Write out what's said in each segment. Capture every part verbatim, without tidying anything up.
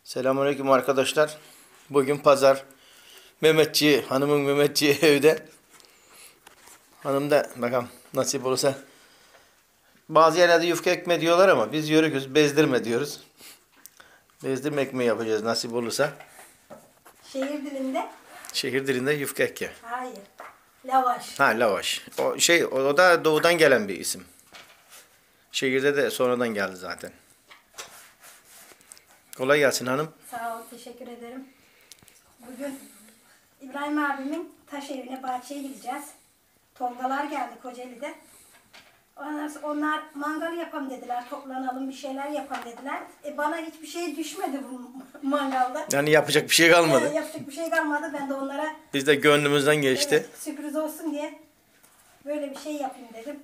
Selamünaleyküm arkadaşlar. Bugün pazar. Mehmetçi, hanımın Mehmetçi evde. Hanım da bakalım nasip olursa. Bazı yerlerde yufka ekmeği diyorlar ama biz yörüküz, bezdirme diyoruz. Bezdirme ekmeği yapacağız nasip olursa. Şehir dilinde? Şehir dilinde yufka ekmeği. Hayır. Lavaş. Ha, lavaş. O şey, o da doğudan gelen bir isim. Şehirde de sonradan geldi zaten. Kolay gelsin hanım. Sağ ol, teşekkür ederim. Bugün İbrahim abimin taş evine, bahçeye gideceğiz. Tolgalar geldi Kocaeli'de. Ondan sonra onlar mangal yapalım dediler, toplanalım bir şeyler yapalım dediler. E bana hiçbir şey düşmedi bu mangalda. Yani yapacak bir şey kalmadı. E, yapacak bir şey kalmadı. Ben de onlara Biz de gönlümüzden geçti. evet, sürpriz olsun diye böyle bir şey yapayım dedim.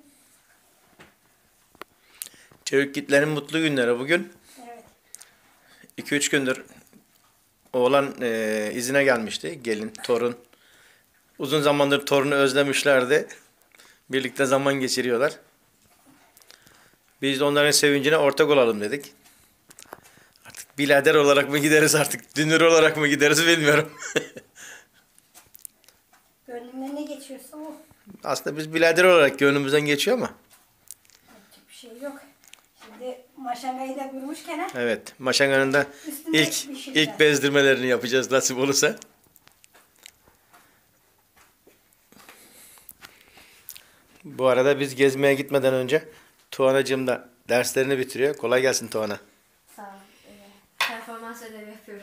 Çevikgitlerin mutlu günleri bugün. Evet. iki üç gündür oğlan e, izine gelmişti. Gelin, torun. Uzun zamandır torunu özlemişlerdi. Birlikte zaman geçiriyorlar. Biz de onların sevincine ortak olalım dedik. Artık birader olarak mı gideriz artık, dünür olarak mı gideriz bilmiyorum. Gönlümden ne geçiyorsa o. Aslında biz birader olarak gönlümüzden geçiyor ama. Yapacak bir şey yok. Şimdi maşangayı da kurmuşken Evet, Maşanga'nın da üstünde ilk pişireceğiz. ilk bezdirmelerini yapacağız nasip olursa. Bu arada biz gezmeye gitmeden önce Tuğanacığım da derslerini bitiriyor. Kolay gelsin Tuğana. Sağ ol. Ee, performans ödevi yapıyorum.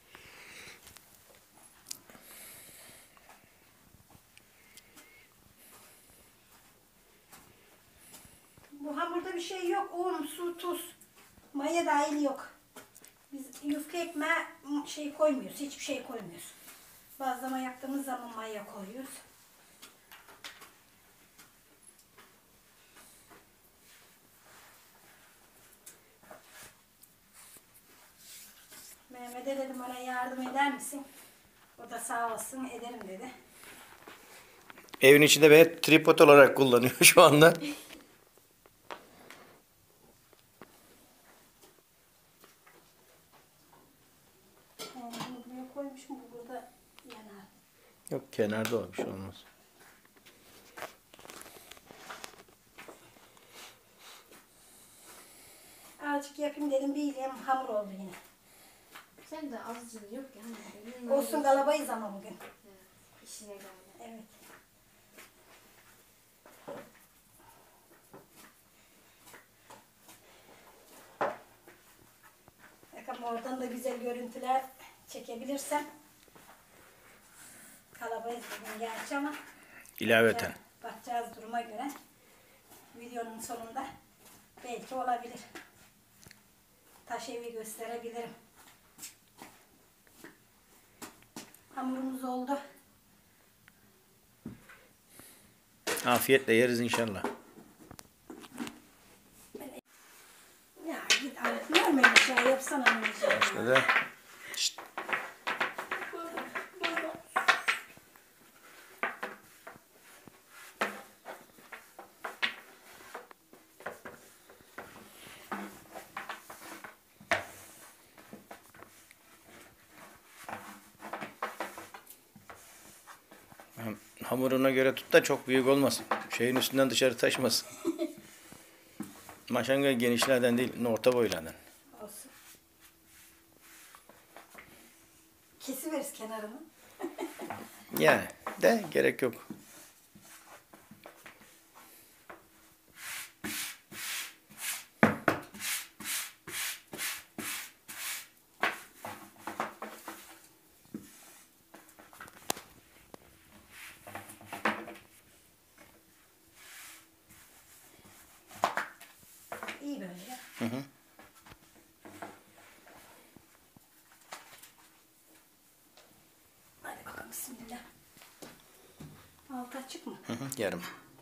Bu hamurda bir şey yok. Un, su, tuz. Maya dahil yok. Biz yufka ekmeğe şey koymuyoruz. Hiçbir şey koymuyoruz. Bazlama yaptığımız zaman maya koyuyoruz. Mehmet'e dedim bana yardım eder misin? O da sağ olsun ederim dedi. Evin içinde beni tripod olarak kullanıyor şu anda. Yani bunu buraya koymuşum. Bu burada yanar. Yok, kenarda o, bir şey olmaz. Azıcık yapayım dedim. Bir ilim hamur oldu yine. Sen de azıcık yok ya. Hani Olsun kalabayız ama bugün. Evet, işine geldi. Evet. Bakalım oradan da güzel görüntüler çekebilirsem. Kalabayız bugün gerçi ama İlaveten. bakacağız duruma göre. Videonun sonunda belki olabilir. Taş evi gösterebilirim. Hamurumuz oldu. Afiyetle yeriz inşallah. Ya git artık normal bir şey yapsana normal. Şöyle. Şşt. Hamuruna göre tut da çok büyük olmasın. Şeyin üstünden dışarı taşmasın. Maşanga genişlerden değil, orta boylardan. Olsun. Kesiveririz kenarını. Yani de gerek yok. İyi böyle. Hı hı. Hadi bakalım bismillah. Altı açık mı? Hı hı, yarım.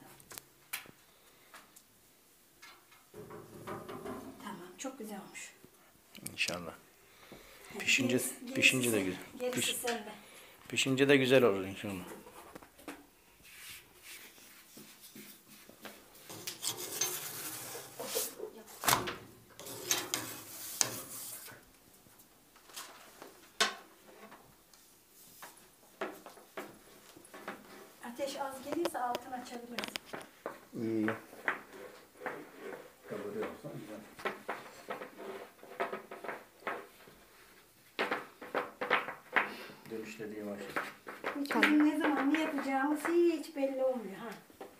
Tamam, çok güzel olmuş. İnşallah. Pişince Gerisi- pişince de gerisi- güzel. Gerisi Piş, sende. pişince de güzel olur inşallah. ateş az gelirse altını açabiliriz. İyi. Kabarıyorsa güzel. Dönüşlediği var. Hiç bizim ne zaman ne yapacağımız hiç belli olmuyor. Ha.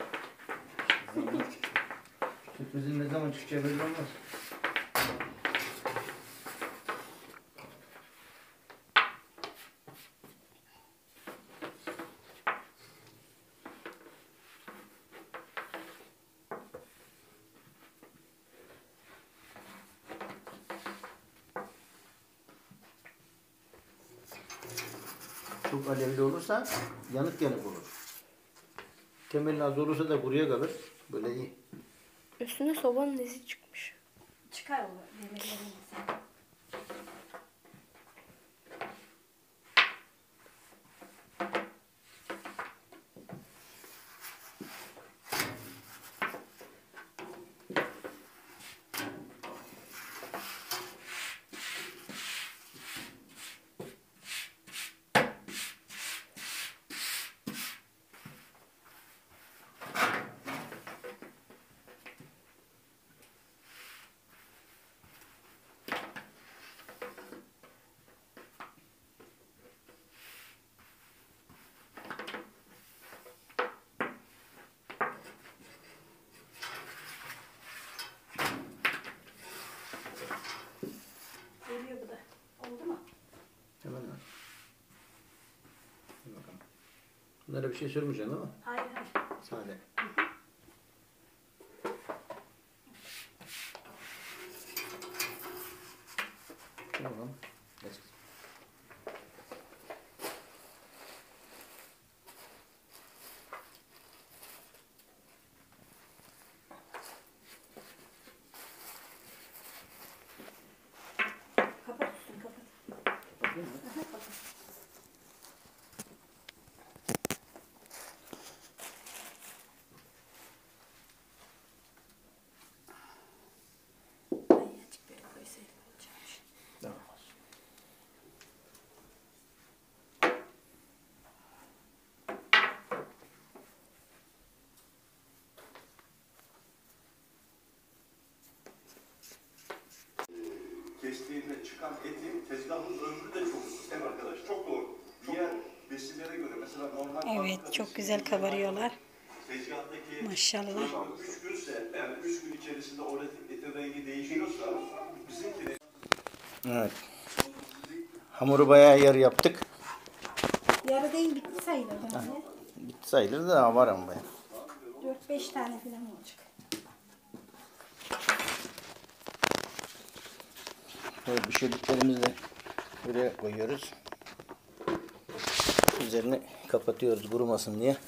Sürprizin ne zaman çıkacağı belli olmaz. Çok alevli olursa yanık yanık olur. Temelin az olursa da kuruya kalır. Böyle iyi. Üstüne sobanın izi çıkmış. Çıkar o demirlerimizi. Geliyor bu da. Oldu mu? Hemen ver. Dur bakalım. Bunlara bir şey sürmeyeceksin değil mi? Hayır hayır. Sade. Tamam. Geç kızım. Kapat üstünü kapat. Bakayım mı? Aha, kapat. Ay, azıcık böyle koysaydım olacakmış. Tamam. Kestiğinde çıkan etin tezgahın ömrü de çok uzun. Evet arkadaş, çok doğru. Diğer besinlere göre mesela normal... Evet, çok güzel kabarıyorlar. Tezgahtaki Maşallah. üç günse, yani üç gün içerisinde o etin rengi değişiyorsa bizimki... Evet. Hamuru bayağı yarı yaptık. Yarı değil bitti sayılır bence. Bitti sayılır da daha var ama bayağı. dört beş tane falan olacak. Böyle pişirdiklerimizi de buraya koyuyoruz. Üzerini kapatıyoruz kurumasın diye.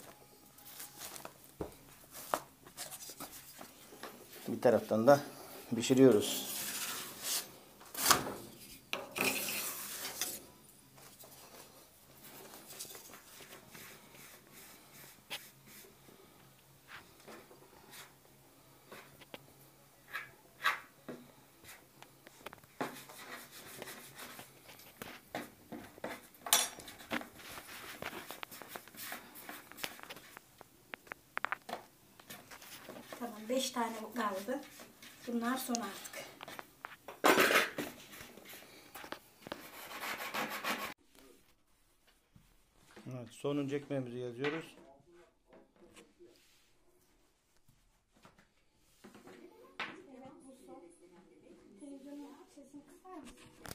Bir taraftan da pişiriyoruz. Tamam, beş tane kaldı. Bunlar son artık. Evet, sonuncu ekmeğimizi yazıyoruz. Evet, bu son. Televizyonun sesini kısar mısın?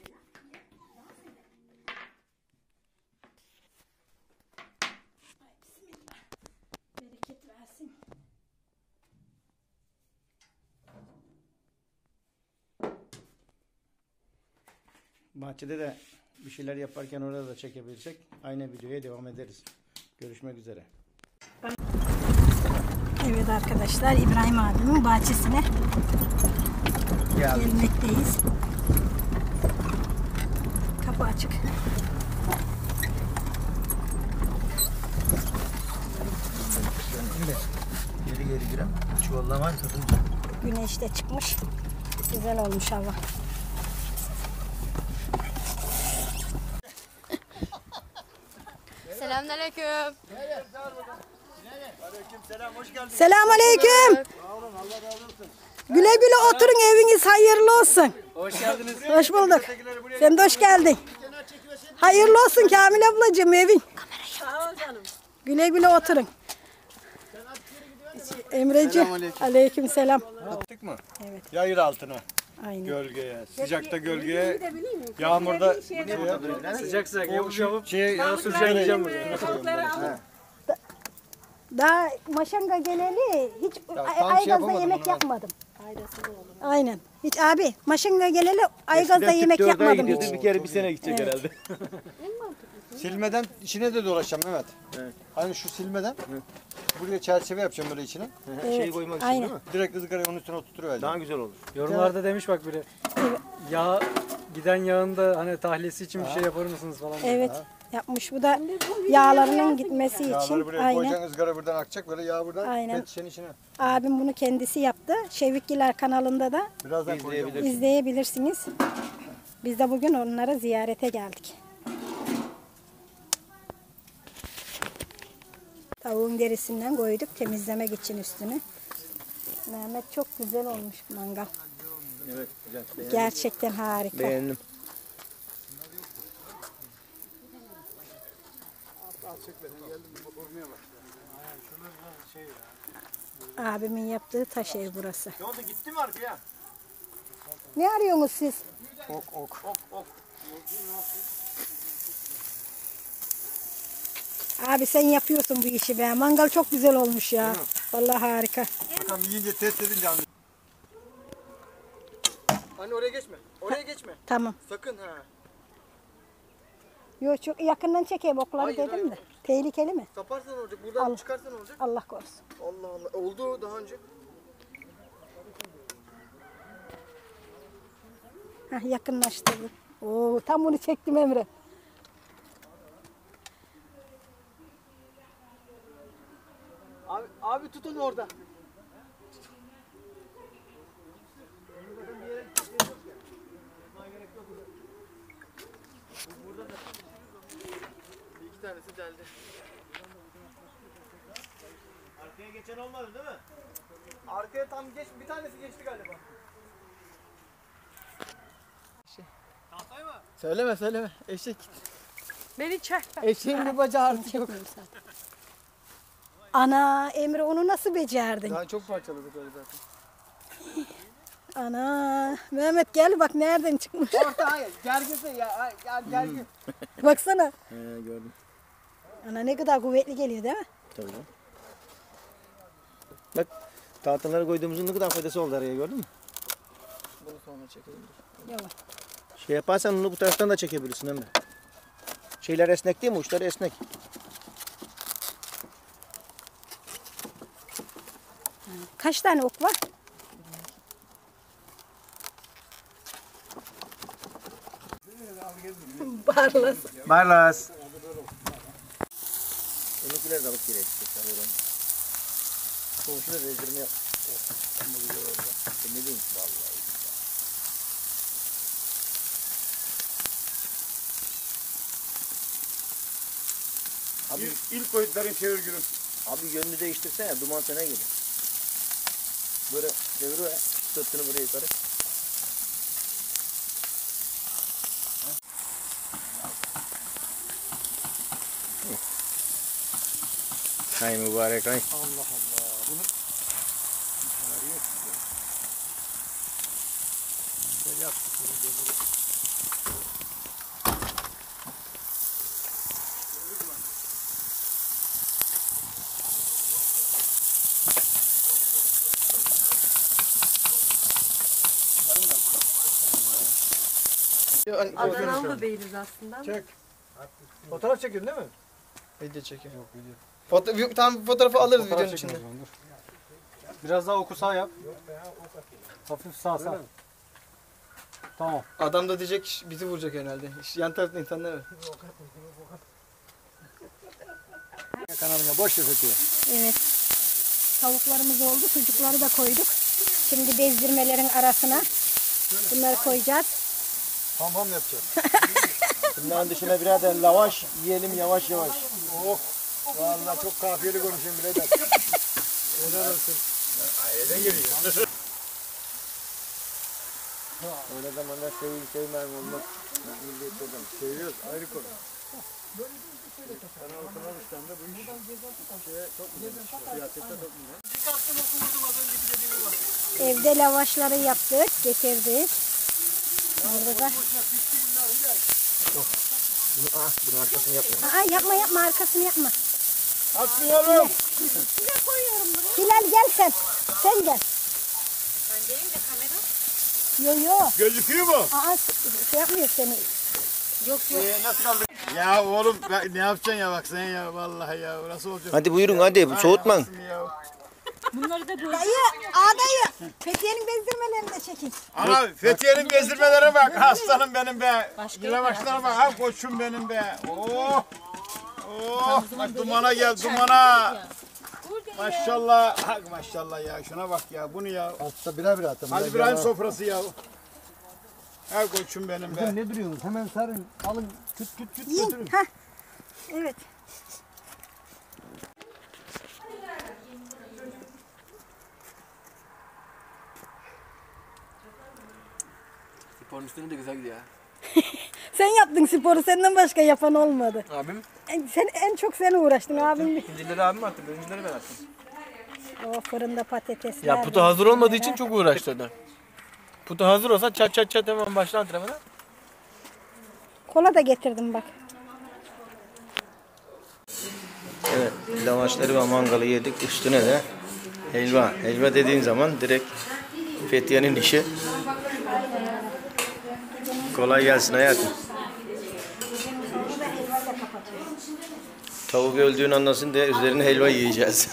Ay bismillah. Bereket versin. Bahçede de bir şeyler yaparken orada da çekebilirsek aynı videoya devam ederiz. Görüşmek üzere. Evet arkadaşlar, İbrahim abimin bahçesine Geldik. gelmekteyiz. Kapı açık. Şimdi geri geri girem. Çuvallar var. Güneş de çıkmış. Güzel olmuş hava. Selamünaleyküm. Selamünaleyküm. Güle güle oturun, eviniz hayırlı olsun. Hoş geldiniz. Hoş bulduk. Sen de hoş geldin. Hayırlı olsun Kamil ablacığım evin. Sağ ol canım. Güle güle oturun. Emreciğim. Aleyküm selam. Attık mı? Evet. Yayır altına. Aynen. Gölgeye. Sıcakta gölgeye. Yağmurda sıcak sıcak yavuş yavup şey sıcaklayacağım. Daha Maşanga geleli hiç tam şey Aygaz'da yapamadım yemek onu ben. yapmadım. Aynen. Hiç abi Maşanga geleli Aygaz'da yemek yapmadım hiç. Bir kere bir sene gidecek herhalde. Silmeden içine de dolaşacağım Mehmet. Hani şu silmeden buraya çerçeve yapacağım böyle içine. Şey koymak için Aynen. değil mi? Direkt ızgarayı onun üstüne oturtuvereceğim. Daha güzel olur. Yorumlarda demiş bak biri. Yağ giden yağın da hani tahliyesi için bir şey yapar mısınız falan. diye. Evet. Yapmış bu da yağlarının gitmesi için. Yağları buraya Aynen. koyacaksın, ızgara buradan akacak, böyle yağ buradan Aynen. pet şişenin içine. Abim bunu kendisi yaptı. Şevvikliler kanalında da Birazdan koyacağım. izleyebilirsiniz. Biz de bugün onlara ziyarete geldik. Tavuğun derisinden koyduk temizlemek için üstünü. Mehmet çok güzel olmuş mangal. Evet güzel. Gerçekten harika. Beğendim. Abimin yaptığı taş ev burası. Ne oldu, gitti mi arkaya? Ne arıyorsunuz siz? Ok ok. Ok ok. Abi sen yapıyorsun bu işi be. Mangal çok güzel olmuş ya. Vallahi harika. Bakalım yiyince test edince anlayacağım. Anne oraya geçme. Oraya geçme. Tamam. Sakın ha. Yok çok yakından çekeyim okları Hayır, dedim hayır. de. Tehlikeli mi? Saparsan olacak. Buradan Al. çıkarsan olacak. Allah korusun. Allah Allah. Oldu daha önce. Heh, yakınlaştırdım. Oo, tam bunu çektim Emre. Abi, abi tutun orada. Bir iki tanesi deldi. Arkaya geçen olmadı değil mi? Arkaya tam geç, bir tanesi geçti galiba. Söyleme söyleme. Eşek. Beni çek. Eşeğin bir bacağı artık yok. Ana Emre onu nasıl becerdin? Daha çok parçaladık öyle zaten. Ana Mehmet gel bak nereden çıkmış. Orta hayır. Gergisi ya. Ya gergin. Baksana. He gördüm. Ana ne kadar kuvvetli geliyor değil mi? Tabii canım. Bak tahtaları koyduğumuzun ne kadar faydası oldu araya gördün mü? Bunu sonra çekelim. Yok. Şey yaparsan onu bu taraftan da çekebilirsin Emre. Şeyler esnek değil mi? Uçları esnek. Kaç tane ok var? Barlas. Barlas. Onunkiler de alıp geri edecekler oranı. Komşuda rezdirme yap. Oh, ne güzel orada. Ne diyeyim vallahi. Abi İlk, ilk boyutların çevir gülüm. Abi yönünü değiştirsene, duman sana gelir. Böyle çeviriyor ya, sırtını buraya yukarı. Hay mübarek hay. Allah Allah. Bunu böyle yaptık. Adanalı değiliz aslında. Çek. Fotoğraf çekiyorsun değil mi? Video çekiyor. Yok video. Foto tam fotoğrafı alırız Fotoğraf videonun çekin içinde. o zaman, dur. Biraz daha oku sağ yap. Hafif sağ sağ. Tamam. Adam da diyecek bizi vuracak herhalde. Yan tarafta insanlar var. Kanalına boş ver Fethiye. Evet. Tavuklarımız oldu. Sucukları da koyduk. Şimdi bezdirmelerin arasına bunları koyacağız. Ham ham yapacağız. Bunların dışına birader lavaş yiyelim yavaş yavaş. Oh. Vallahi çok kafiyeli konuşayım birader. Helal olsun. Aileden geliyor. Öyle zamanlar seveyim sevmem olmaz. Milliyetçi adam. Seviyoruz ayrı konu. Kanal kanal işlerinde bu iş şeye çok güzel. Siyasette çok güzel. Evde lavaşları yaptık, getirdik. Burada da... Ah, bunun arkasını yapma. Aa, yapma yapma, arkasını yapma. Atsın oğlum. Hilal gel sen. Sen gel. Ben geleyim de kamera. Yo yo. Gözüküyor mu? Aa, şey yapmıyor seni. Yok yok. Ee, nasıl kaldı? Ya oğlum ne yapacaksın ya bak sen ya vallahi ya nasıl olacak? Hadi buyurun hadi soğutman. Bunları da böyle. Dayı, aa dayı. Fethiye'nin bezdirmelerini de çekin. Ana Fethiye'nin gezdirmelere bak aslanım benim be. Yılavaşlara bak ha koçum benim be. Oh. Oh bak dumana gel dumana. Maşallah. Ha, maşallah ya şuna bak ya bunu ya. Hatta birer birer atalım. Hadi İbrahim sofrası ya. Ha koçum benim be. Ne duruyorsunuz? Hemen sarın. Alın. Küt küt küt Yiyin. götürün. Hah. Evet. Sporun üstüne de güzel gidiyor. Sen yaptın sporu, senden başka yapan olmadı. Abim? En, sen en çok sen uğraştın abim. İkincileri abim attı, birincileri ben attım. O fırında patatesler. Ya putu hazır olmadığı için çok uğraştırdı. Putu hazır olsa çat çat çat hemen başla antrenmana. Kola da getirdim bak. Evet, lavaşları ve mangalı yedik. Üstüne de helva. Helva dediğin zaman direkt Fethiye'nin işi. Kolay gelsin hayatım. Tavuk öldüğünü anlasın diye üzerine helva yiyeceğiz.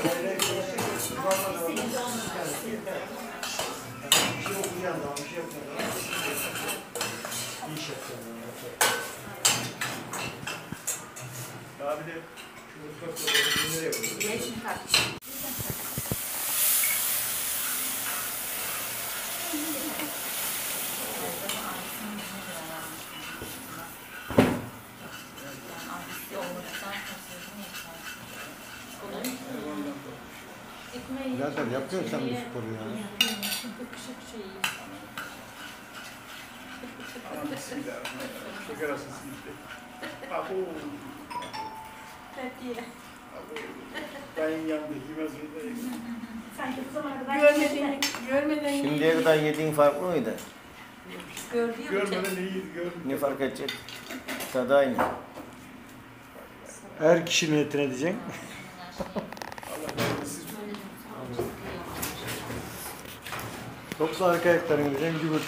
Birader yapıyorsun sen bu sporu ya. Şimdiye kadar yediğin farklı mıydı? Görmeden iyiyiz görmeden. Ne fark edecek? Tadı aynı. Her kişi niyetine diyeceksin. Topla arka ayaklarını diyeceksin. Gübürt.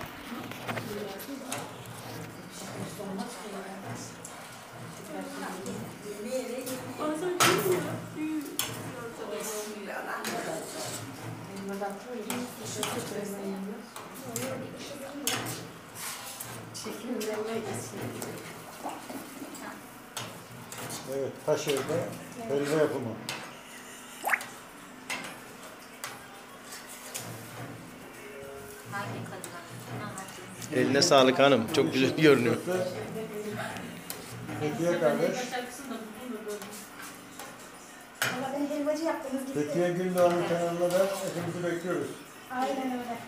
Evet, taş evde helva yapımı. Eline sağlık hanım. Çok güzel görünüyor. Fethiye kardeş. Valla beni helvacı yaptınız gitti. Fethiye Gündoğan'ın kanalına da hepimizi bekliyoruz. Aynen öyle.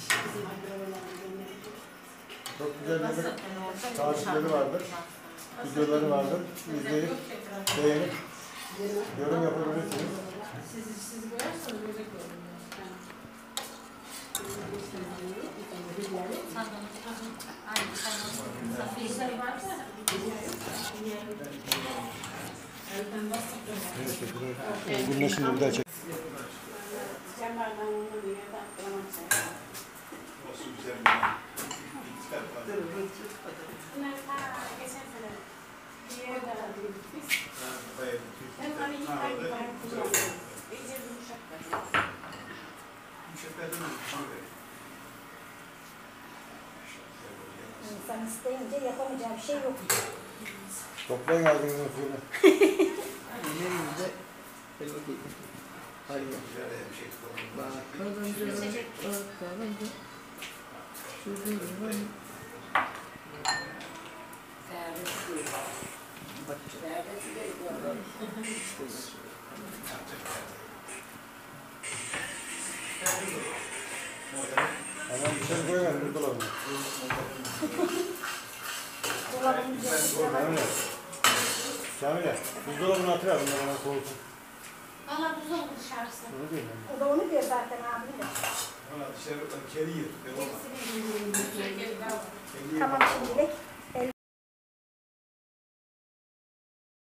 Çok güzel yemek tarifleri vardır. Videoları vardır. İzleyip, beğenip, yorum yapabilirsiniz. Bununla şimdi bir daha çek. İnsan isteyince yapamayacağı bir şey yok. Toplayın aldığınız suyunu. Hemen dışarı koymayalım buzdolabına. Dolabın üzerinde var. Kamile. Kamile. Buzdolabına atıver bunları hemen soğutun. Valla buz oldu dışarısı. Öyle değil mi? O da onu diyor zaten abi de. Valla dışarı kedi yer. Tamam şimdilik.